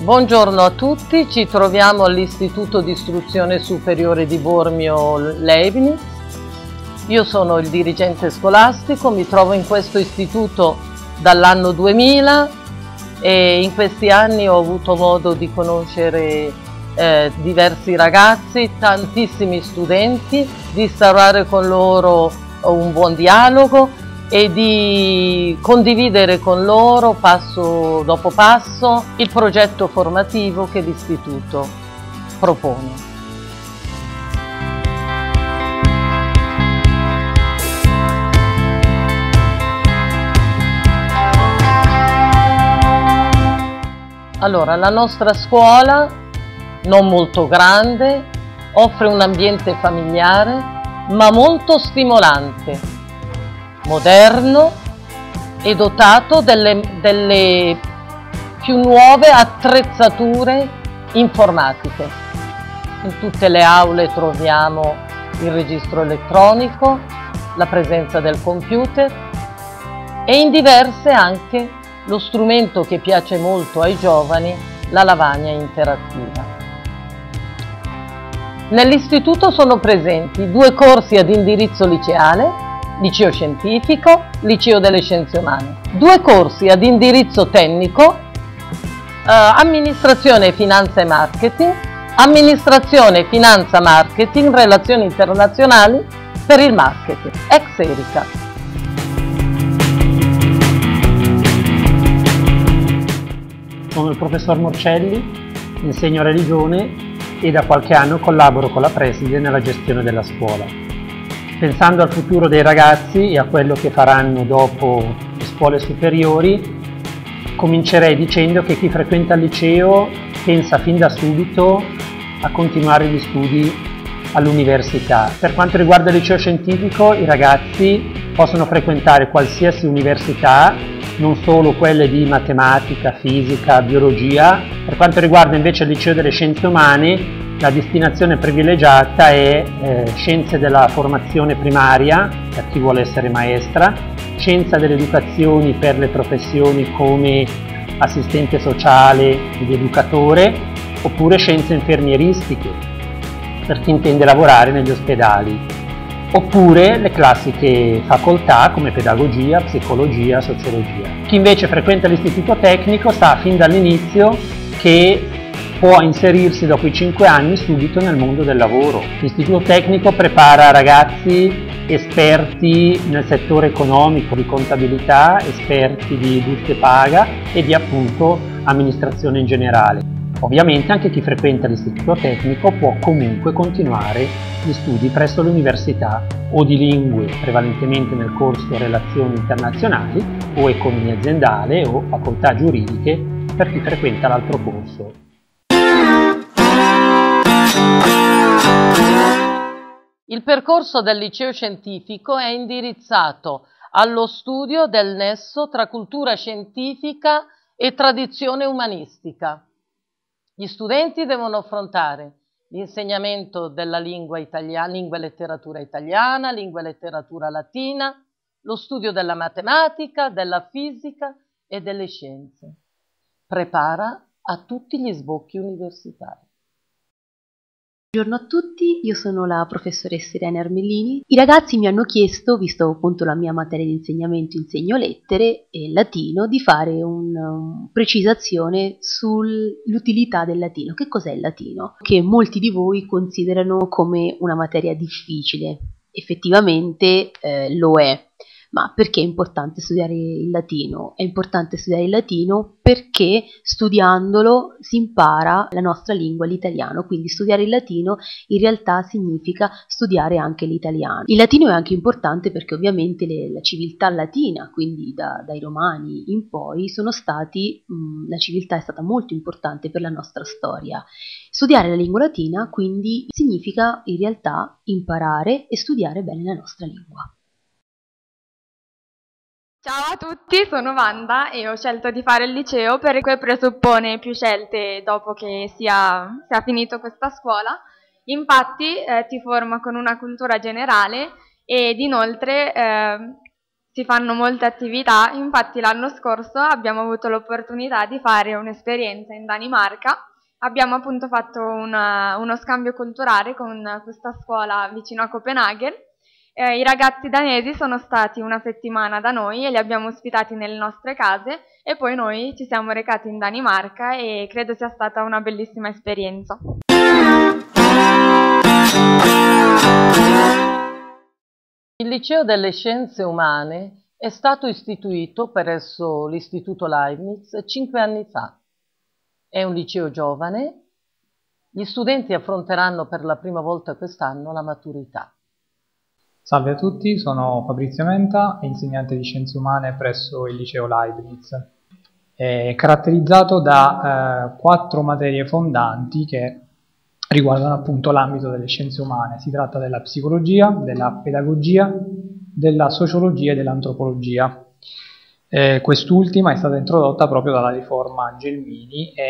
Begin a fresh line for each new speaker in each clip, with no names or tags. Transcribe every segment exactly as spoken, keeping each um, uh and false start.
Buongiorno a tutti, ci troviamo all'Istituto di Istruzione Superiore di Bormio Leibniz. Io sono il dirigente scolastico, mi trovo in questo istituto dall'anno duemila e in questi anni ho avuto modo di conoscere eh, diversi ragazzi, tantissimi studenti, di instaurare con loro un buon dialogo e di condividere con loro passo dopo passo il progetto formativo che l'istituto propone. Allora, la nostra scuola, non molto grande, offre un ambiente familiare ma molto stimolante, moderno e dotato delle, delle più nuove attrezzature informatiche. In tutte le aule troviamo il registro elettronico, la presenza del computer e in diverse anche lo strumento che piace molto ai giovani, la lavagna interattiva. Nell'istituto sono presenti due corsi ad indirizzo liceale, liceo scientifico, liceo delle scienze umane, due corsi ad indirizzo tecnico, eh, amministrazione, finanza e marketing, amministrazione, finanza, marketing, relazioni internazionali per il marketing, ex Erica.
Sono il professor Morcelli, insegno religione e da qualche anno collaboro con la preside nella gestione della scuola. Pensando al futuro dei ragazzi e a quello che faranno dopo le scuole superiori, comincerei dicendo che chi frequenta il liceo pensa fin da subito a continuare gli studi all'università. Per quanto riguarda il liceo scientifico, i ragazzi possono frequentare qualsiasi università, non solo quelle di matematica, fisica, biologia. Per quanto riguarda invece il liceo delle scienze umane, la destinazione privilegiata è eh, scienze della formazione primaria, per chi vuole essere maestra, scienza dell'educazione per le professioni come assistente sociale ed educatore, oppure scienze infermieristiche, per chi intende lavorare negli ospedali, oppure le classiche facoltà come pedagogia, psicologia, sociologia. Chi invece frequenta l'istituto tecnico sa fin dall'inizio che può inserirsi dopo i cinque anni subito nel mondo del lavoro. L'istituto tecnico prepara ragazzi esperti nel settore economico, di contabilità, esperti di buste paga e di appunto amministrazione in generale. Ovviamente anche chi frequenta l'istituto tecnico può comunque continuare gli studi presso l'università o di lingue, prevalentemente nel corso relazioni internazionali o economia aziendale o facoltà giuridiche per chi frequenta l'altro corso.
Il percorso del liceo scientifico è indirizzato allo studio del nesso tra cultura scientifica e tradizione umanistica. Gli studenti devono affrontare l'insegnamento della lingua italiana, lingua e letteratura italiana, lingua e letteratura latina, lo studio della matematica, della fisica e delle scienze. Prepara a tutti gli sbocchi universitari.
Buongiorno a tutti, io sono la professoressa Irene Armellini. I ragazzi mi hanno chiesto, visto appunto la mia materia di insegnamento, insegno lettere e latino, di fare una um, precisazione sull'utilità del latino. Che cos'è il latino? Che molti di voi considerano come una materia difficile. Effettivamente eh, lo è. Ma perché è importante studiare il latino? È importante studiare il latino perché studiandolo si impara la nostra lingua, l'italiano, quindi studiare il latino in realtà significa studiare anche l'italiano. Il latino è anche importante perché ovviamente le, la civiltà latina, quindi da, dai romani in poi, sono stati, mh, la civiltà è stata molto importante per la nostra storia. Studiare la lingua latina quindi significa in realtà imparare e studiare bene la nostra lingua.
Ciao a tutti, sono Wanda e ho scelto di fare il liceo perché presuppone più scelte dopo che sia, sia finito questa scuola. Infatti eh, ti forma con una cultura generale ed inoltre eh, si fanno molte attività. Infatti l'anno scorso abbiamo avuto l'opportunità di fare un'esperienza in Danimarca. Abbiamo appunto fatto una, uno scambio culturale con questa scuola vicino a Copenaghen. Eh, I ragazzi danesi sono stati una settimana da noi e li abbiamo ospitati nelle nostre case e poi noi ci siamo recati in Danimarca e credo sia stata una bellissima esperienza.
Il Liceo delle Scienze Umane è stato istituito presso l'Istituto Leibniz cinque anni fa. È un liceo giovane. Gli studenti affronteranno per la prima volta quest'anno la maturità.
Salve a tutti, sono Fabrizio Menta, insegnante di Scienze Umane presso il Liceo Leibniz. È caratterizzato da eh, quattro materie fondanti che riguardano appunto l'ambito delle scienze umane. Si tratta della psicologia, della pedagogia, della sociologia e dell'antropologia. Eh, quest'ultima è stata introdotta proprio dalla riforma Gelmini e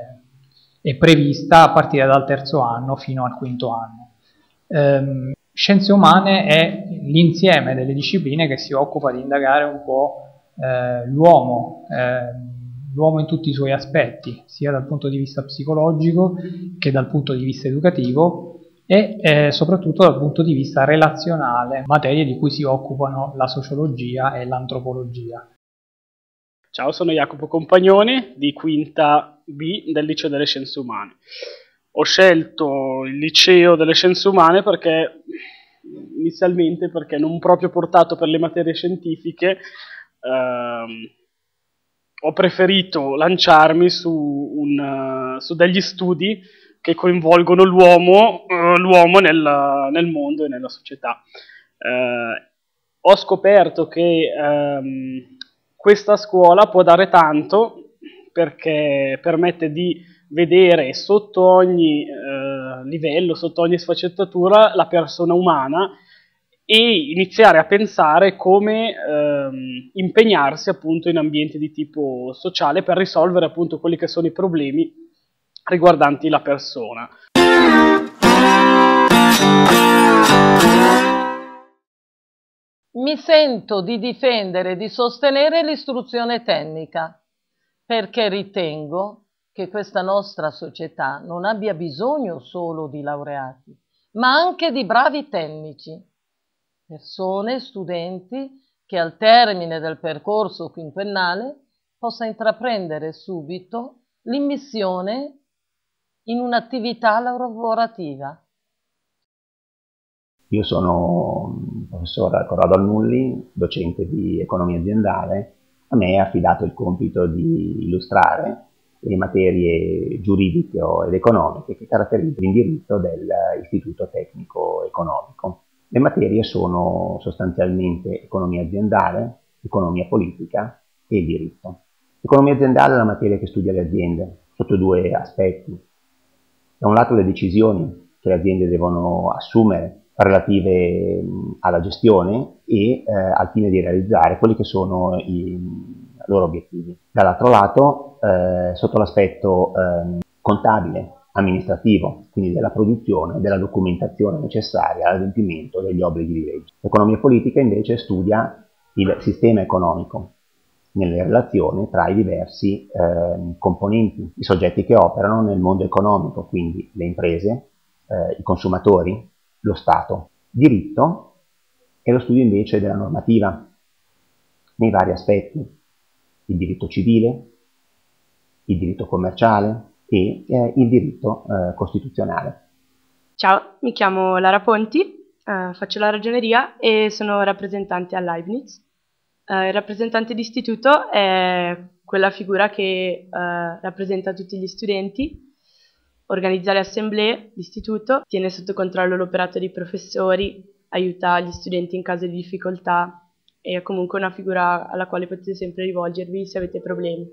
eh, è prevista a partire dal terzo anno fino al quinto anno. Eh, scienze umane è l'insieme delle discipline che si occupa di indagare un po' eh, l'uomo, eh, l'uomo in tutti i suoi aspetti, sia dal punto di vista psicologico che dal punto di vista educativo e eh, soprattutto dal punto di vista relazionale, materie di cui si occupano la sociologia e l'antropologia.
Ciao, sono Jacopo Compagnoni di quinta B del Liceo delle Scienze Umane. Ho scelto il Liceo delle Scienze Umane perché inizialmente perché non proprio portato per le materie scientifiche, ehm, ho preferito lanciarmi su, un, su degli studi che coinvolgono l'uomo uh, l'uomo nel, nel mondo e nella società. Uh, ho scoperto che um, questa scuola può dare tanto perché permette di vedere sotto ogni uh, livello, sotto ogni sfaccettatura la persona umana e iniziare a pensare come ehm, impegnarsi appunto in ambienti di tipo sociale per risolvere appunto quelli che sono i problemi riguardanti la persona.
Mi sento di difendere e di sostenere l'istruzione tecnica perché ritengo che questa nostra società non abbia bisogno solo di laureati, ma anche di bravi tecnici. Persone, studenti, che al termine del percorso quinquennale possa intraprendere subito l'immissione in un'attività lavorativa.
Io sono il professor Corrado Alnulli, docente di economia aziendale. A me è affidato il compito di illustrare le materie giuridiche ed economiche che caratterizzano l'indirizzo dell'Istituto Tecnico Economico. Le materie sono sostanzialmente economia aziendale, economia politica e diritto. L'economia aziendale è la materia che studia le aziende sotto due aspetti. Da un lato le decisioni che le aziende devono assumere relative alla gestione e eh, al fine di realizzare quelli che sono i loro obiettivi. Dall'altro lato, eh, sotto l'aspetto eh, contabile, amministrativo, quindi della produzione, della documentazione necessaria all'adempimento degli obblighi di legge. L'economia politica invece studia il sistema economico nelle relazioni tra i diversi eh, componenti, i soggetti che operano nel mondo economico, quindi le imprese, eh, i consumatori, lo Stato. Diritto è lo studio invece della normativa nei vari aspetti, il diritto civile, il diritto commerciale e eh, il diritto eh, costituzionale.
Ciao, mi chiamo Lara Ponti, eh, faccio la ragioneria e sono rappresentante a Leibniz. Eh, il rappresentante d'istituto è quella figura che eh, rappresenta tutti gli studenti, organizza le assemblee d'istituto, tiene sotto controllo l'operato dei professori, aiuta gli studenti in caso di difficoltà e è comunque una figura alla quale potete sempre rivolgervi se avete problemi.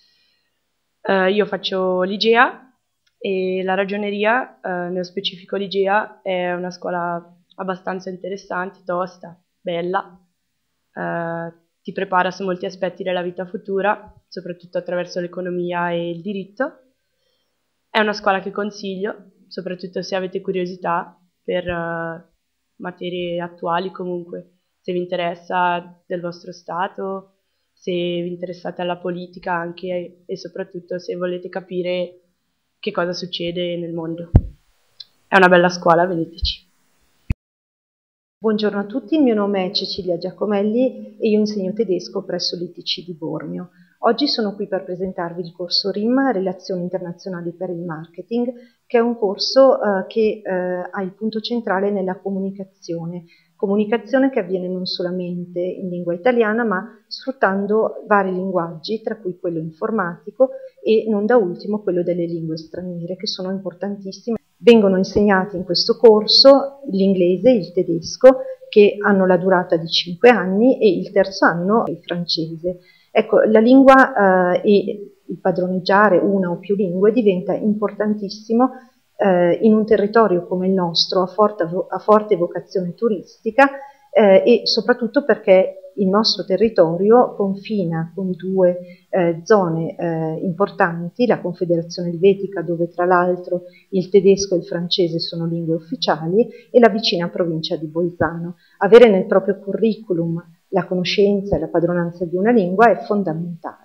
Uh, io faccio l'Igea e la ragioneria, uh, nello specifico l'Igea, è una scuola abbastanza interessante, tosta, bella, uh, ti prepara su molti aspetti della vita futura, soprattutto attraverso l'economia e il diritto. È una scuola che consiglio, soprattutto se avete curiosità per uh, materie attuali comunque, se vi interessa del vostro stato, se vi interessate alla politica anche e soprattutto se volete capire che cosa succede nel mondo. È una bella scuola, veniteci.
Buongiorno a tutti, il mio nome è Cecilia Giacomelli e io insegno tedesco presso l'I T C di Bormio. Oggi sono qui per presentarvi il corso R I M, Relazioni Internazionali per il Marketing, che è un corso eh, che eh, ha il punto centrale nella comunicazione. Comunicazione che avviene non solamente in lingua italiana, ma sfruttando vari linguaggi, tra cui quello informatico e non da ultimo quello delle lingue straniere, che sono importantissime. Vengono insegnati in questo corso l'inglese e il tedesco, che hanno la durata di cinque anni, e il terzo anno il francese. Ecco, la lingua eh, e il padroneggiare una o più lingue diventa importantissimo eh, in un territorio come il nostro, a forte, a forte vocazione turistica, eh, e soprattutto perché il nostro territorio confina con due eh, zone eh, importanti, la Confederazione Elvetica, dove tra l'altro il tedesco e il francese sono lingue ufficiali, e la vicina provincia di Bolzano. Avere nel proprio curriculum la conoscenza e la padronanza di una lingua è fondamentale.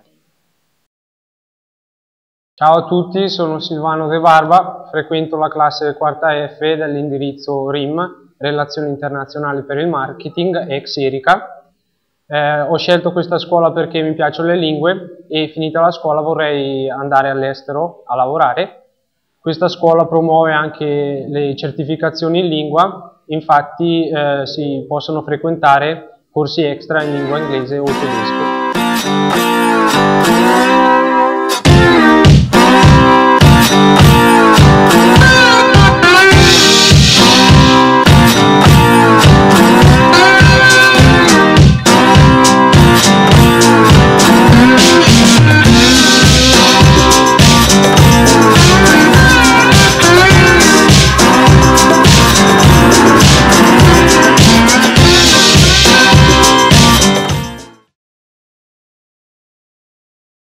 Ciao a tutti, sono Silvano De Barba, frequento la classe quarta F dell'indirizzo R I M, Relazioni Internazionali per il Marketing, ex Erica. Eh, ho scelto questa scuola perché mi piacciono le lingue e finita la scuola vorrei andare all'estero a lavorare. Questa scuola promuove anche le certificazioni in lingua, infatti eh, si possono frequentare corsi extra in lingua inglese o tedesco.